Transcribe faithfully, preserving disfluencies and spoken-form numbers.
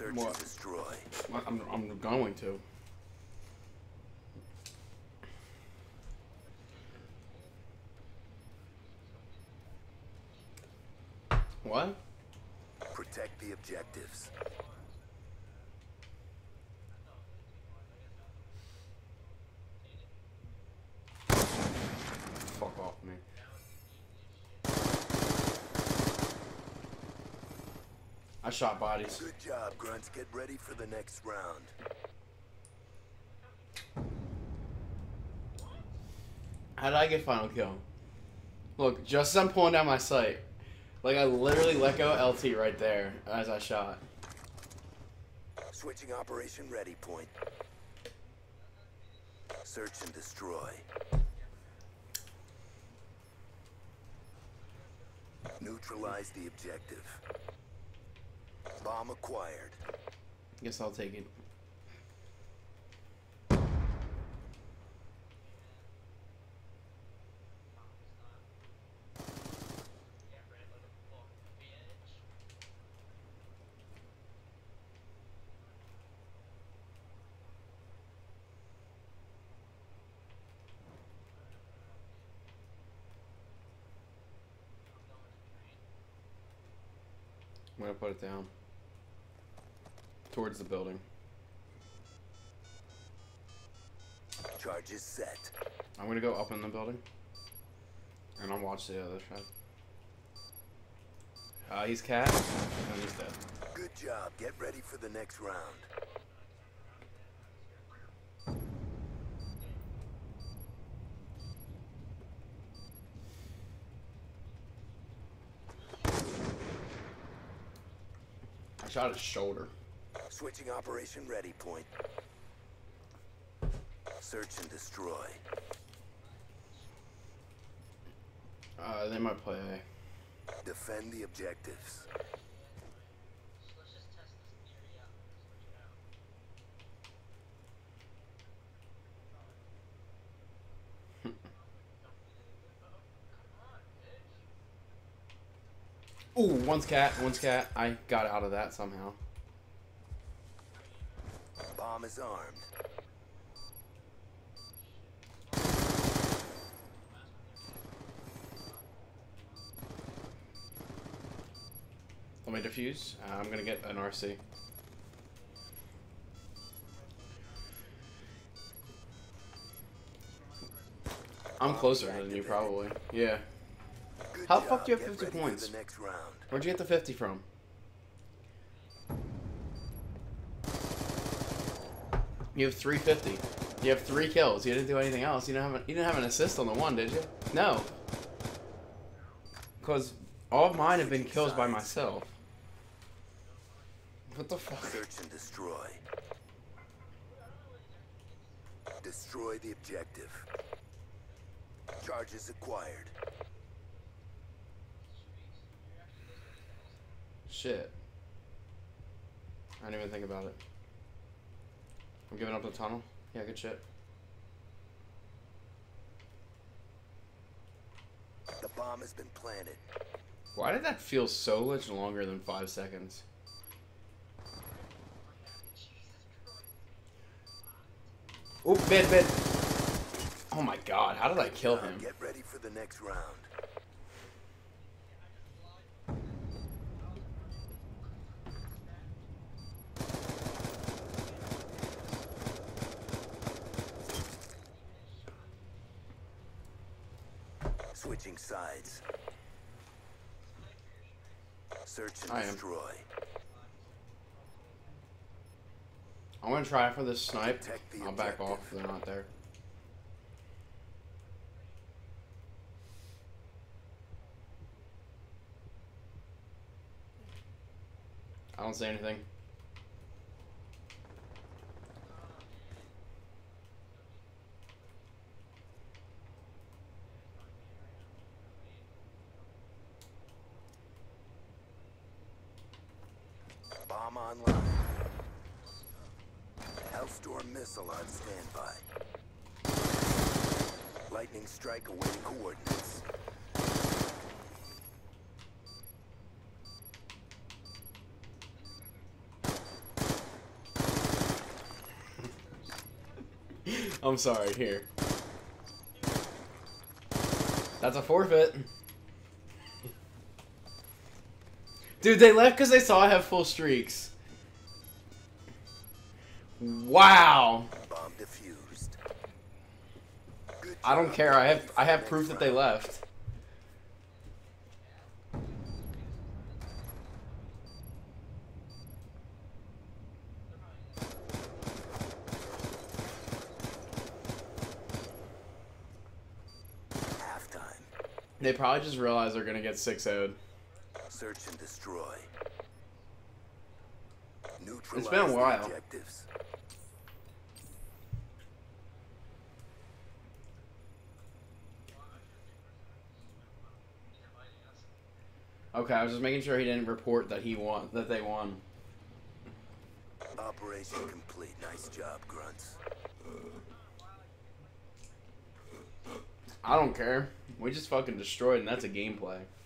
Search What? and destroy. What? I'm, I'm going to. What? Protect the objectives. Fuck off me. I shot bodies. Good job, Grunts. Get ready for the next round. How did I get final kill? Look, just as I'm pulling down my sight, like I literally let go L T right there as I shot. Switching operation ready point. Search and destroy. Neutralize the objective. Bomb acquired. Guess I'll take it. I'm gonna put it down towards the building. Charges set. I'm gonna go up in the building, and I'll watch the other side. Uh, he's cat, and he's dead. Good job. Get ready for the next round. I shot his shoulder. Switching operation ready point. Search and destroy. Uh, they might play A. Defend the objectives. Ooh, one's cat, one's cat. I got out of that somehow. Bomb is armed. Let me defuse. Uh, I'm gonna get an R C. I'm closer than you, probably. Yeah. Good How the fuck job. do you have Get fifty ready for points? the next round. Where'd you get the fifty from? You have three fifty. You have three kills. You didn't do anything else. You didn't have a, you didn't have an assist on the one, did you? No. Because all of mine have been kills by myself. What the fuck? Search and destroy. Destroy the objective. Charges acquired. Shit. I didn't even think about it. I'm giving up the tunnel. Yeah, good shit. The bomb has been planted. Why did that feel so much longer than five seconds? Oh, bed, bed. Oh my god, how did I kill him? Get ready for the next round. Switching sides. Search and I am. destroy. I'm gonna try for this snipe. Protect the I'll back objective. off if they're not there. I don't see anything. Bomb online. Hellstorm missile on standby. Lightning strike awaiting coordinates. I'm sorry. Here. That's a forfeit. Dude, they left because they saw I have full streaks. Wow. Bomb defused. Good I don't job. care. I have Ready for I the have next proof that they round. left. Halftime. They probably just realized they're gonna get six oh'd. Search and destroy. Neutralize been a the while. objectives. Okay, I was just making sure he didn't report that he won, that they won. Operation complete. Nice job, grunts. I don't care. We just fucking destroyed, and that's a gameplay.